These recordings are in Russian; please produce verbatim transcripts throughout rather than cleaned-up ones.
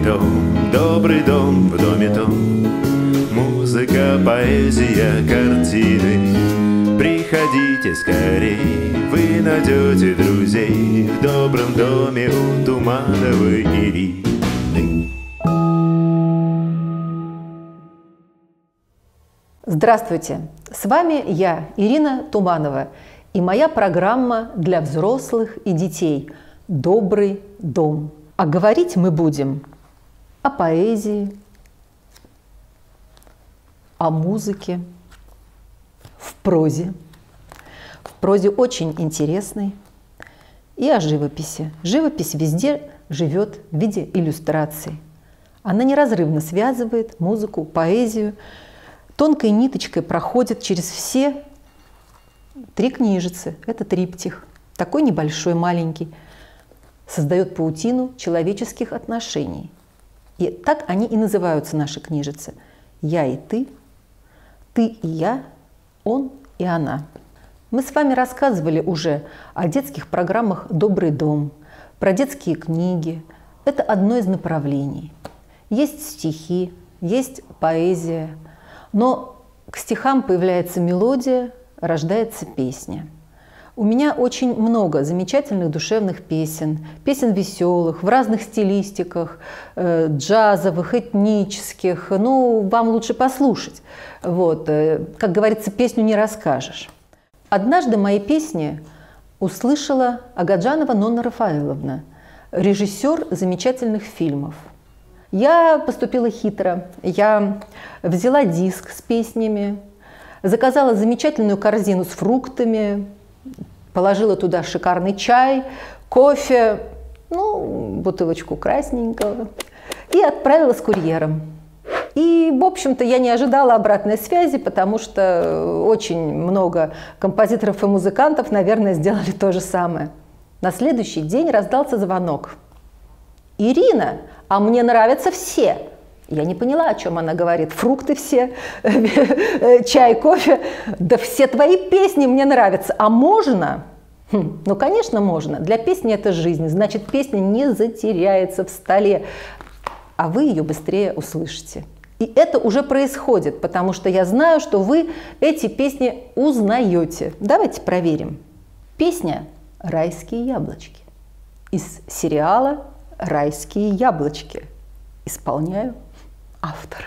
дом, добрый дом, в доме том музыка, поэзия, картины. Приходите скорей, вы найдете друзей в добром доме у Тумановой Ирины. Здравствуйте! С вами я, Ирина Туманова, и моя программа для взрослых и детей «Добрый дом». А говорить мы будем о поэзии, о музыке, в прозе. В прозе очень интересной и о живописи. Живопись везде живет в виде иллюстраций. Она неразрывно связывает музыку, поэзию, тонкой ниточкой проходит через все три книжицы. Это триптих, такой небольшой, маленький, создает паутину человеческих отношений. И так они и называются, наши книжицы. «Я и ты», «ты и я», «он и она». Мы с вами рассказывали уже о детских программах «Добрый дом», про детские книги. Это одно из направлений. Есть стихи, есть поэзия. Но к стихам появляется мелодия, рождается песня. У меня очень много замечательных душевных песен, песен веселых, в разных стилистиках, э, джазовых, этнических. Ну, вам лучше послушать. Вот. Как говорится, песню не расскажешь. Однажды мои песни услышала Агаджанова Нонна Рафаэловна, режиссер замечательных фильмов. Я поступила хитро. Я взяла диск с песнями, заказала замечательную корзину с фруктами, положила туда шикарный чай, кофе, ну, бутылочку красненького и отправила с курьером. И, в общем-то, я не ожидала обратной связи, потому что очень много композиторов и музыкантов, наверное, сделали то же самое. На следующий день раздался звонок. «Ирина, а мне нравятся все». Я не поняла, о чем она говорит. Фрукты все, чай, кофе. Да все твои песни мне нравятся. А можно? Хм, ну, конечно, можно. Для песни это жизнь. Значит, песня не затеряется в столе, а вы ее быстрее услышите. И это уже происходит, потому что я знаю, что вы эти песни узнаете. Давайте проверим. Песня «Райские яблочки» из сериала «Райские яблочки». Исполняю автор.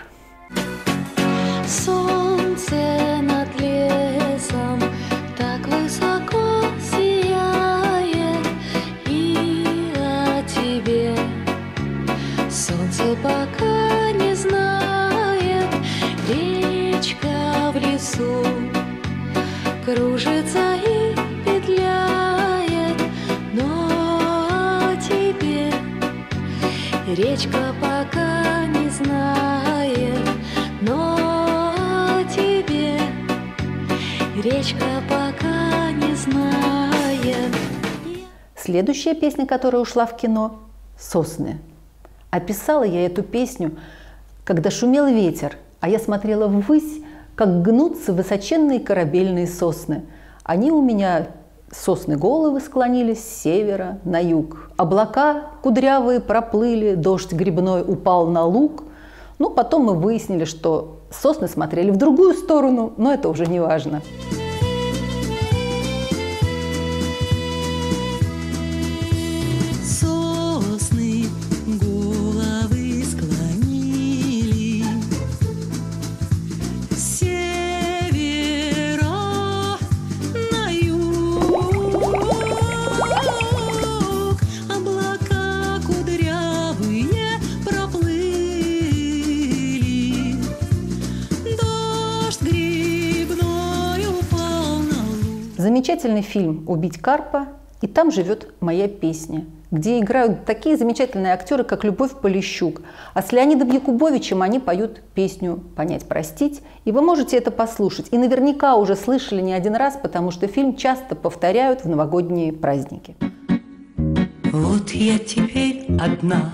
Солнце над лесом так высоко сияет, и о тебе солнце пока не знает. Речка в лесу кружится и петляет, но о тебе речка пока не знает, но о тебе речка пока не знает. Следующая песня, которая ушла в кино – «Сосны». Описала я эту песню, когда шумел ветер, а я смотрела ввысь, как гнутся высоченные корабельные сосны. Они у меня, сосны, головы склонились с севера на юг. Облака кудрявые проплыли, дождь грибной упал на луг. Ну, потом мы выяснили, что сосны смотрели в другую сторону, но это уже не важно. Сосны головы склонили с севера на юг. Облака кудрявые проплыли, дождь грибной упал на луг. Замечательный фильм «Убить карпа», и там живет моя песня, где играют такие замечательные актеры, как Любовь Полищук. А с Леонидом Якубовичем они поют песню «Понять, простить». И вы можете это послушать. И наверняка уже слышали не один раз, потому что фильм часто повторяют в новогодние праздники. Вот я теперь одна,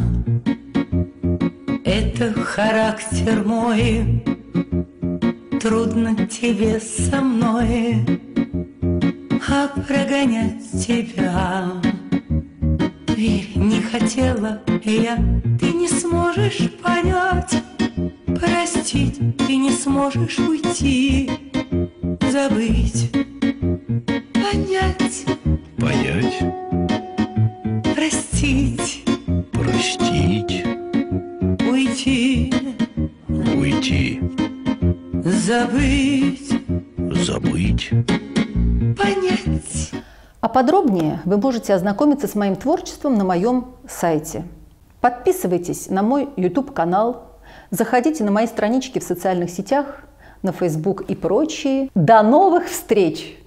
это характер мой, трудно тебе со мной, а прогонять тебя, верь, не хотела я, ты не сможешь понять. Простить ты не сможешь уйти. Забыть, понять, Понять, простить, простить, уйти, уйти, забыть, забыть. понять. А подробнее вы можете ознакомиться с моим творчеством на моем сайте. Подписывайтесь на мой YouTube-канал, заходите на мои странички в социальных сетях, на Facebook и прочие. До новых встреч!